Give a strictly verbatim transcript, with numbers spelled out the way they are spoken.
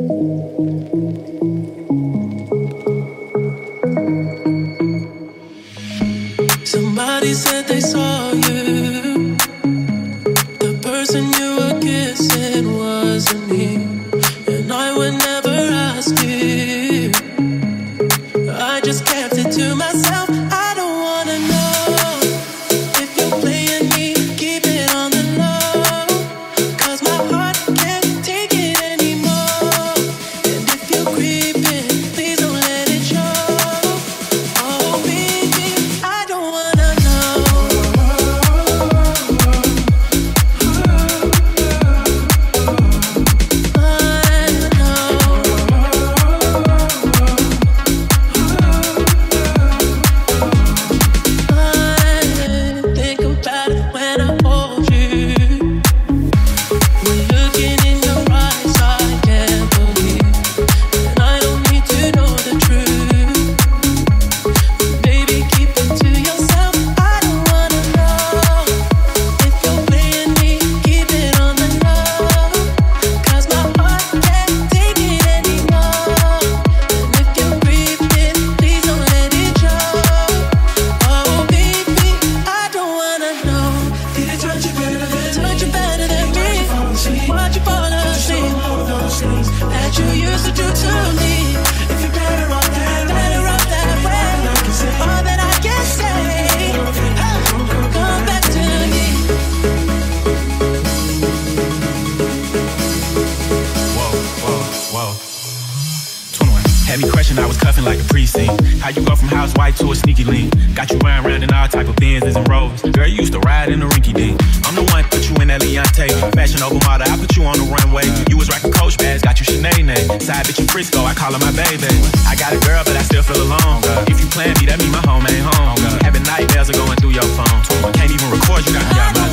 Somebody said they saw you. The person you were kissing wasn't me, and I would never ask you. I just kept it to myself. I don't wanna know if you're playing me. Keep it on the low, 'cause my heart can't take it anymore. And if you're creeping, please don't let it show. Oh baby, I don't wanna know. I know. I think about it when I hold you. When looking in your eyes, I can't believe, and I don't need to know the truth. Baby, keep it to yourself. I don't wanna know if you're playing me. Keep it on the low, 'cause my heart can't take it anymore. And if you're creeping, please don't let it show. Oh baby, I don't wanna know. Did it touch you better than touch you better than me? Watch you fall asleep. All those things that you used to do to me. If you're better off that better off that way. All that I can say, oh, come back to me. Whoa, whoa, whoa. twenty-one. Had me crushing, I was cuffing like a precinct. How you go from housewife to a sneaky link? Got you riding around in all type of Benzes and Rovers. Girl, you used to ride in the rinky dink. I'm the one put you in that Leontay. Fashion over model, I put you on the runway. You was rocking Coach bags, got you Sinead. Side bitch in Frisco, I call her my baby. I got a girl, but I still feel alone. If you plan me, that mean my home ain't home. Having nightmares are going through your phone. Can't even record, you got me out my